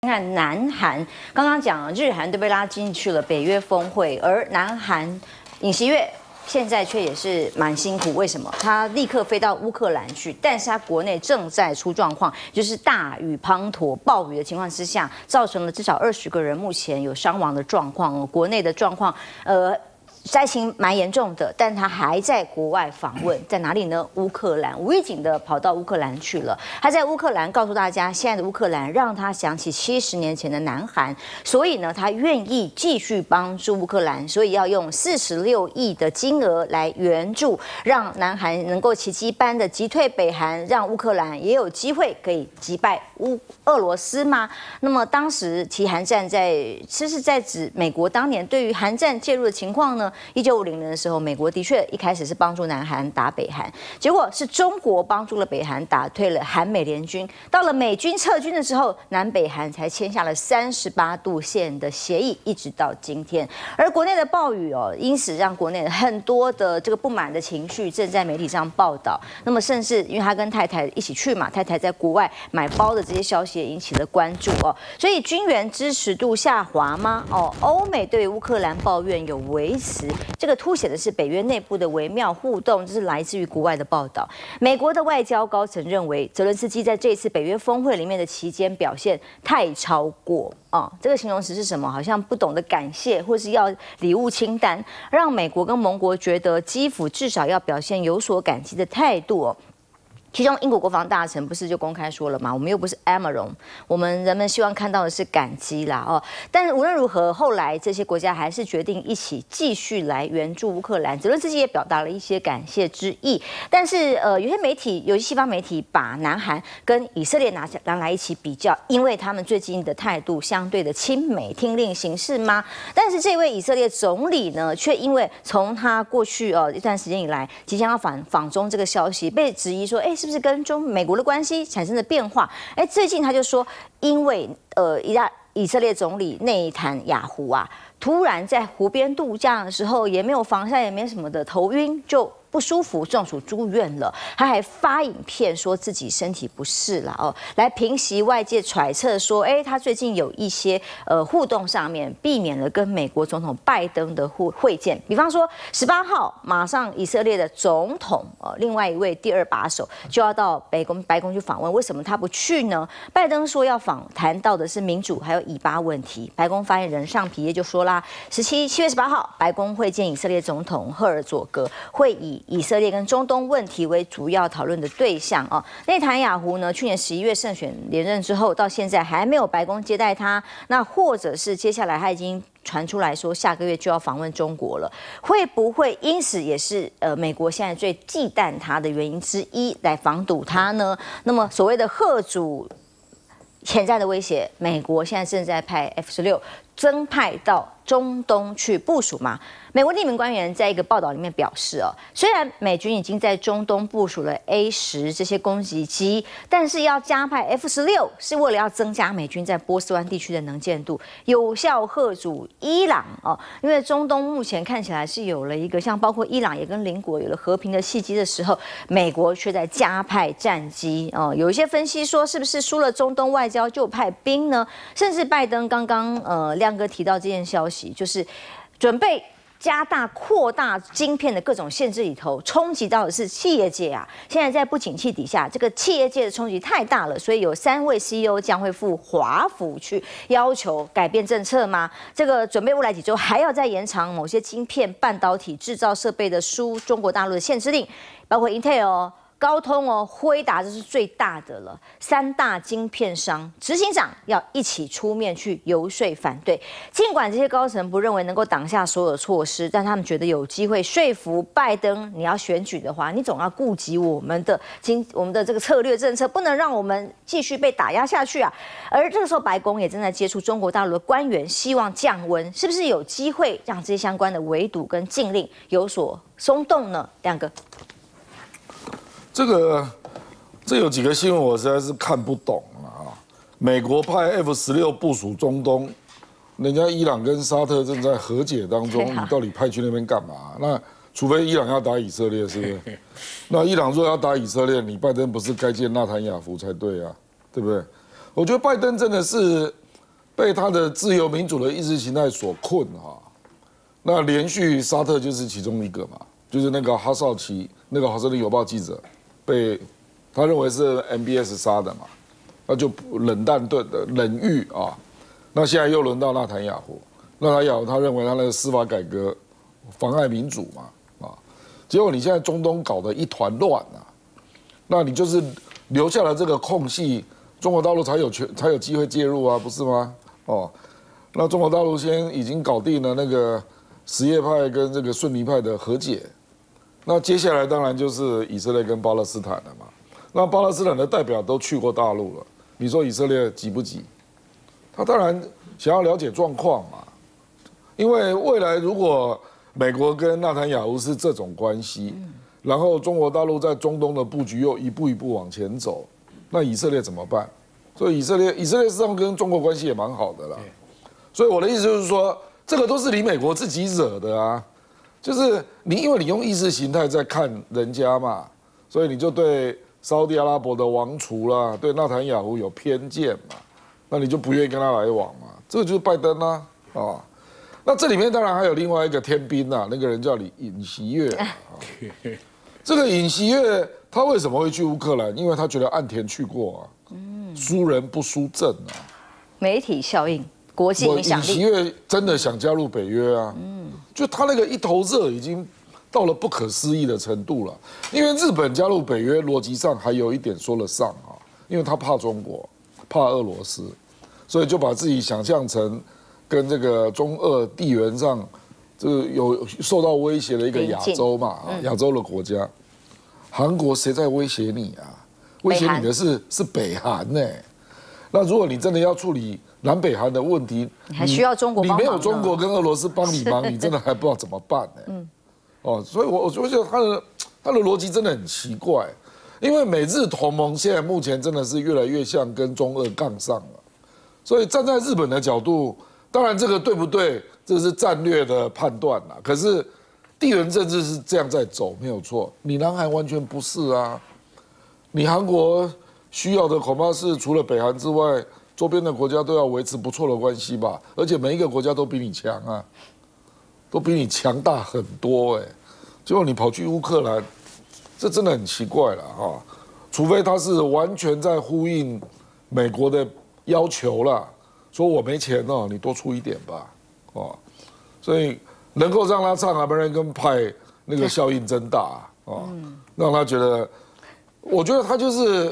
看南韩，刚刚讲日韩都被拉进去了北约峰会，而南韩尹锡悦现在却也是蛮辛苦。为什么？他立刻飞到乌克兰去，但是他国内正在出状况，就是大雨滂沱、暴雨的情况之下，造成了至少20个人目前有伤亡的状况。国内的状况，灾情蛮严重的，但他还在国外访问，在哪里呢？乌克兰，无预警的跑到乌克兰去了。他在乌克兰告诉大家，现在的乌克兰让他想起70年前的南韩，所以呢，他愿意继续帮助乌克兰，所以要用46亿的金额来援助，让南韩能够奇迹般的击退北韩，让乌克兰也有机会可以击败俄罗斯吗？那么当时提韩战其实在指美国当年对于韩战介入的情况呢？1950年的时候，美国的确一开始是帮助南韩打北韩，结果是中国帮助了北韩打退了韩美联军。到了美军撤军的时候，南北韩才签下了38度线的协议，一直到今天。而国内的暴雨因此让国内很多的这个不满的情绪正在媒体上报道。那么甚至因为他跟太太一起去嘛，太太在国外买包的这些消息也引起了关注所以军援支持度下滑吗？欧美对乌克兰抱怨有维持。这个凸显的是北约内部的微妙互动，这是来自于国外的报道。美国的外交高层认为，泽伦斯基在这一次北约峰会里面的期间表现太超过这个形容词是什么？好像不懂得感谢，或是要礼物清单，让美国跟盟国觉得基辅至少要表现有所感激的态度其中，英国国防大臣不是就公开说了吗？我们又不是 Amazon， 人们希望看到的是感激啦但是无论如何，后来这些国家还是决定一起继续来援助乌克兰。泽伦斯基也表达了一些感谢之意，但是有些媒体，有些西方媒体把南韩跟以色列拿来一起比较，因为他们最近的态度相对的亲美，听令行事吗？但是这位以色列总理呢，却因为从他过去一段时间以来即将要访中这个消息，被质疑说，是不是跟美国的关系产生了变化？最近他就说，因为以色列总理内塔雅胡突然在湖边度假的时候，也没有防晒，也没什么的，头晕就不舒服，中暑住院了。他还发影片说自己身体不适了来平息外界揣测说，他最近有一些互动上面避免了跟美国总统拜登的会见。比方说18号马上以色列的总统另外一位第2把手就要到白宫去访问，为什么他不去呢？拜登说要谈到的是民主还有以巴问题。白宫发言人尚皮耶就说啦，7月18号白宫会见以色列总统赫尔佐格，会以色列跟中东问题为主要讨论的对象内塔尼亚胡呢，去年11月胜选连任之后，到现在还没有白宫接待他，那或者是接下来他已经传出来说下个月就要访问中国了，会不会因此也是美国现在最忌惮他的原因之一，来防堵他呢？那么所谓的嚇阻潜在的威胁，美国现在正在派F-16增派到中东去部署吗？美国匿名官员在一个报道里面表示虽然美军已经在中东部署了A-10这些攻击机，但是要加派F-16是为了要增加美军在波斯湾地区的能见度，有效嚇阻伊朗因为中东目前看起来是有了一个像包括伊朗也跟邻国有了和平的契机的时候，美国却在加派战机有一些分析说，是不是输了中东外交就派兵呢？甚至拜登刚刚亮哥提到这件消息，就是准备扩大晶片的各种限制里头，冲击到的是企业界现在在不景气底下，这个企业界的冲击太大了，所以有3位 CEO 将会赴华府去要求改变政策吗？这个准备未来几周还要再延长某些晶片、半导体制造设备的输中国大陆的限制令，包括 Intel高通辉达这是最大的了，3大晶片商执行长要一起出面去游说反对。尽管这些高层不认为能够挡下所有措施，但他们觉得有机会说服拜登，你要选举的话，你总要顾及我们的这个策略政策，不能让我们继续被打压下去而这个时候，白宫也正在接触中国大陆的官员，希望降温，是不是有机会让这些相关的围堵跟禁令有所松动呢？亮哥。 这有几个新闻我实在是看不懂美国派F-16部署中东，人家伊朗跟沙特正在和解当中，你到底派去那边干嘛？那除非伊朗要打以色列，是不是？那伊朗如果要打以色列，你拜登不是该见纳坦雅夫才对对不对？我觉得拜登真的是被他的自由民主的意识形态所困哈。那连续沙特就是其中一个嘛，就是那个哈绍奇，那个华盛顿邮报记者，被他认为是 MBS 杀的嘛，那就冷淡对的冷遇啊。那现在又轮到纳坦雅胡，他认为他那个司法改革妨碍民主嘛，啊，结果你现在中东搞得一团乱啊，那你就是留下了这个空隙，中国大陆才有机会介入啊，不是吗？哦，那中国大陆先已经搞定了那个什叶派跟这个逊尼派的和解，那接下来当然就是以色列跟巴勒斯坦了嘛。那巴勒斯坦的代表都去过大陆了，你说以色列急不急？他当然想要了解状况嘛，因为未来如果美国跟纳坦雅胡是这种关系，然后中国大陆在中东的布局又一步一步往前走，那以色列怎么办？所以以色列实际上跟中国关系也蛮好的啦。所以我的意思就是说，这个都是你美国自己惹的啊，就是因为你用意识形态在看人家嘛，所以你就对沙特阿拉伯的王储啦，对纳坦雅胡有偏见嘛。那你就不愿意跟他来往嘛？这个就是拜登啊，啊，那这里面当然还有另外一个天兵啊，那个人叫尹锡悦。这个尹锡悦他为什么会去乌克兰？因为他觉得岸田去过啊，输人不输阵啊。 媒体效应，国际影响力。 尹锡悦真的想加入北约啊，就他那个一头热已经到了不可思议的程度了。因为日本加入北约逻辑上还有一点说得上啊，因为他怕中国，怕俄罗斯。所以就把自己想象成跟这个中俄地缘上，这个有受到威胁的一个亚洲嘛，亚洲的国家。韩国谁在威胁你啊？威胁你的是北韩呢。那如果你真的要处理南北韩的问题， 你还需要中国帮忙。 你没有中国跟俄罗斯帮你忙，你真的还不知道怎么办呢。哦，所以我觉得他的逻辑真的很奇怪，因为美日同盟现在目前真的是越来越像跟中俄杠上了。所以站在日本的角度，当然这个对不对，这是战略的判断啦。可是地缘政治是这样在走，没有错。你南韩完全不是啊，你韩国需要的恐怕是除了北韩之外，周边的国家都要维持不错的关系吧。而且每一个国家都比你强啊，都比你强大很多哎。结果你跑去乌克兰，这真的很奇怪了哈。除非他是完全在呼应美国的要求啦，说我没钱哦，你多出一点吧，哦，所以能够让他唱 American Pie 那个效应真大哦，让他觉得，我觉得他就是，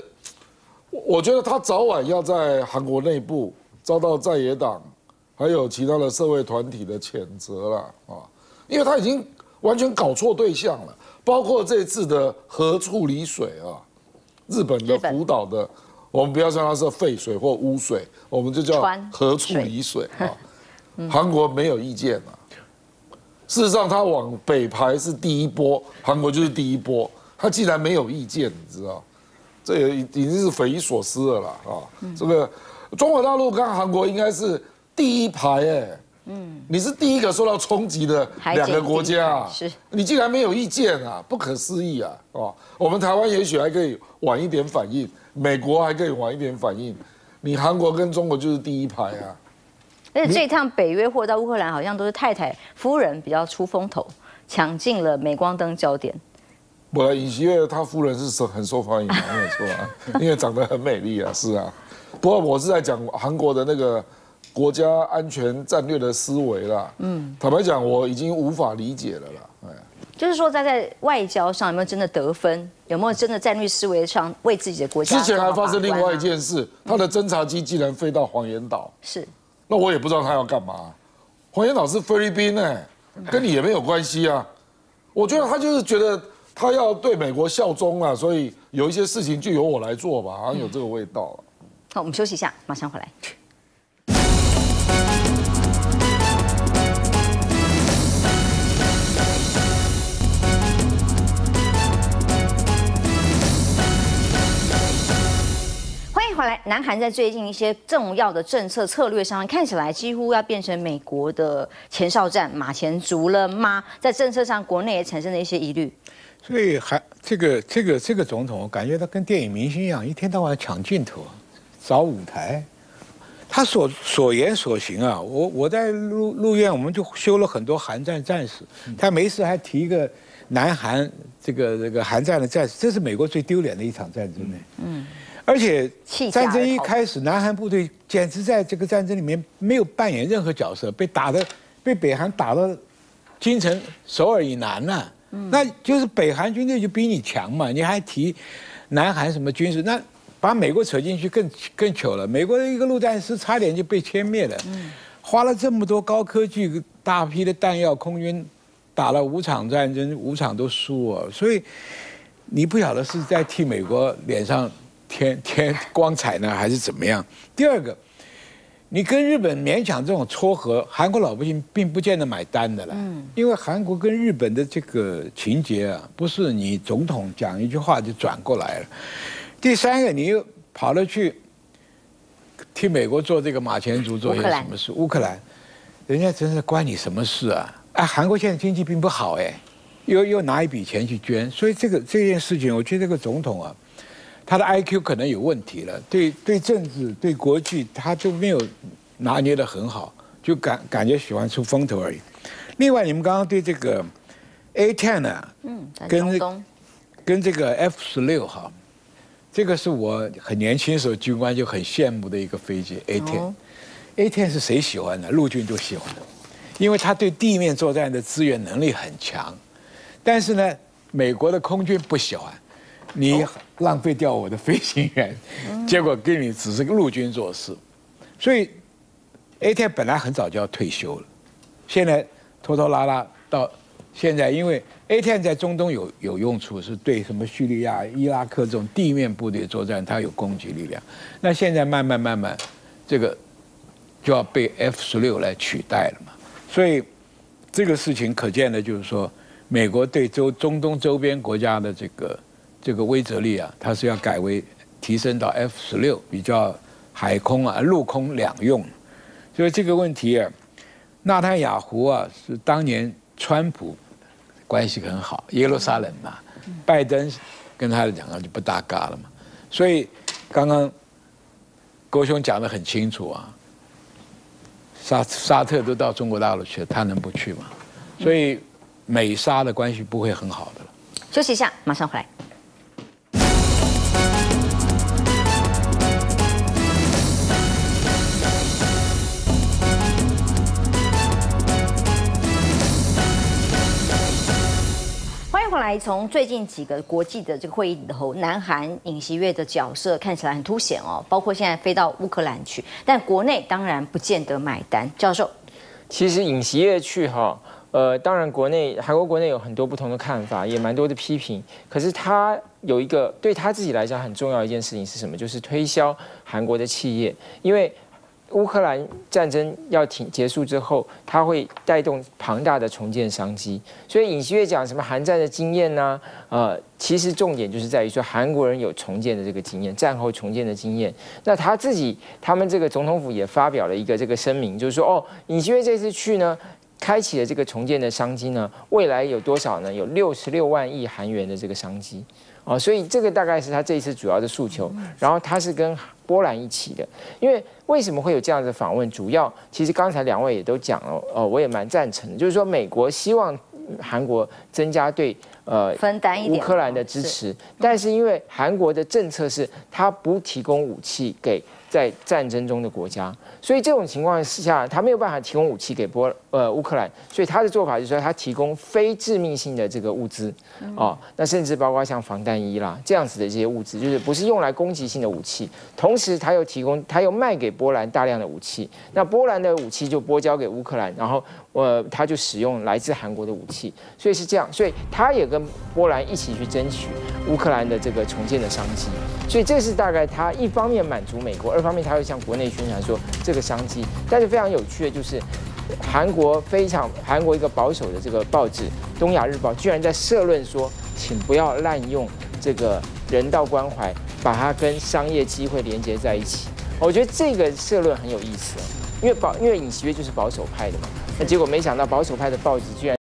我觉得他早晚要在韩国内部遭到在野党还有其他的社会团体的谴责了啊，因为他已经完全搞错对象了，包括这次的核处理水啊，日本的福岛的。我们不要说它是废水或污水，我们就叫核处理水啊。韩国没有意见啊。事实上，它往北排是第一波，韩国就是第一波。它既然没有意见，你知道，这也已经是匪夷所思了啦啊！这个中国大陆跟韩国应该是第一排哎，你是第一个受到冲击的两个国家啊，你竟然没有意见啊，不可思议啊！哦，我们台湾也许还可以晚一点反应。美国还可以晚一点反应，你韩国跟中国就是第一排啊。 而且这一趟北约或到乌克兰，好像都是太太夫人比较出风头，抢进了镁光灯焦点。 我尹锡悦他夫人是很受欢迎的，没有错啊，因为长得很美丽啊，是啊。不过我是在讲韩国的那个国家安全战略的思维啦。坦白讲，我已经无法理解了啦。 就是说，在外交上有没有真的得分？有没有真的战略思维上为自己的国家？ 之前还发生另外一件事，他的侦察机竟然飞到黄岩岛。 是。 那我也不知道他要干嘛。黄岩岛是菲律宾哎，跟你也没有关系啊。我觉得他就是觉得他要对美国效忠啊，所以有一些事情就由我来做吧，好像有这个味道。 好，我们休息一下，马上回来。回来，南韩在最近一些重要的政策策略上，看起来几乎要变成美国的前哨站、马前卒了吗？在政策上，国内也产生了一些疑虑。 所以这个总统，我感觉他跟电影明星一样，一天到晚抢镜头，找舞台。 他所言所行啊，我在陆院，我们就修了很多韩战战史，他没事还提一个南韩这个韩战的战史，这是美国最丢脸的一场战争呢。而且战争一开始，南韩部队简直在这个战争里面没有扮演任何角色，被北韩打到京城首尔以南了。那就是北韩军队就比你强嘛，你还提南韩什么军事，那把美国扯进去更糗了。美国的一个陆战师差点就被歼灭了，花了这么多高科技、大批的弹药，空军打了5场战争，5场都输哦，所以你不晓得是在替美国脸上添光彩呢，还是怎么样？第二个，你跟日本勉强这种撮合，韩国老百姓并不见得买单的啦。因为韩国跟日本的这个情节啊，不是你总统讲一句话就转过来了。第三个，你又跑了去替美国做这个马前卒，做些什么事？乌克兰，人家真是关你什么事啊？哎，韩国现在经济并不好哎，又拿一笔钱去捐，所以这件事情，我觉得这个总统啊，他的 IQ 可能有问题了，对政治、对国际，他都没有拿捏得很好，就感觉喜欢出风头而已。另外，你们刚刚对这个 A-10 啊，跟这个 F-16哈，这个是我很年轻的时候军官就很羡慕的一个飞机 A-10。A-10 是谁喜欢的？陆军都喜欢的，因为它对地面作战的支援能力很强。但是呢，美国的空军不喜欢。你浪费掉我的飞行员，结果给你只是个陆军做事，所以 A-10 本来很早就要退休了，现在拖拖拉拉到现在，因为 A-10 在中东有用处，是对什么叙利亚、伊拉克这种地面部队作战，它有攻击力量。那现在慢慢，这个就要被 F-16来取代了嘛，所以这个事情可见的就是说，美国对中东周边国家的这个威慑力啊，它是要改为提升到 F-16，比较海空啊、陆空两用。所以这个问题啊，纳坦雅胡啊是当年川普关系很好，耶路撒冷嘛，拜登跟他两个就不搭嘎了嘛。所以刚刚郭兄讲得很清楚啊，沙特都到中国大陆去了，他能不去吗？所以美沙的关系不会很好的了。 休息一下，马上回来。从最近几个国际的这个会议里头，南韩尹锡悦的角色看起来很凸显哦，包括现在飞到乌克兰去，但国内当然不见得买单。教授， 其实尹锡悦去哈，当然韩国国内有很多不同的看法，也蛮多的批评。可是他有一个对他自己来讲很重要的一件事情是什么？就是推销韩国的企业，因为乌克兰战争要结束之后，它会带动庞大的重建商机。所以尹锡悦讲什么韩战的经验呢？其实重点就是在于说韩国人有重建的这个经验，战后重建的经验。那他们这个总统府也发表了一个这个声明，就是说尹锡悦这次去呢，开启了这个重建的商机呢，未来有多少呢？有66万亿韩元的这个商机。所以这个大概是他这一次主要的诉求。然后他是跟波兰一起的，因为为什么会有这样的访问？主要其实刚才两位也都讲了，我也蛮赞成的，就是说美国希望韩国增加对分担一点乌克兰的支持，但是因为韩国的政策是他不提供武器给在战争中的国家，所以这种情况下他没有办法提供武器给乌克兰，所以他的做法就是说他提供非致命性的这个物资那甚至包括像防弹衣啦这样子的这些物资，就是不是用来攻击性的武器，同时他又卖给波兰大量的武器，那波兰的武器就拨交给乌克兰，然后他就使用来自韩国的武器，所以是这样，所以他也跟波兰一起去争取乌克兰的这个重建的商机，所以这是大概他一方面满足美国，二方面他会向国内宣传说这个商机。但是非常有趣的就是韩国一个保守的这个报纸《东亚日报》居然在社论说，请不要滥用这个人道关怀，把它跟商业机会连接在一起。我觉得这个社论很有意思因为尹锡悦就是保守派的嘛，那结果没想到保守派的报纸居然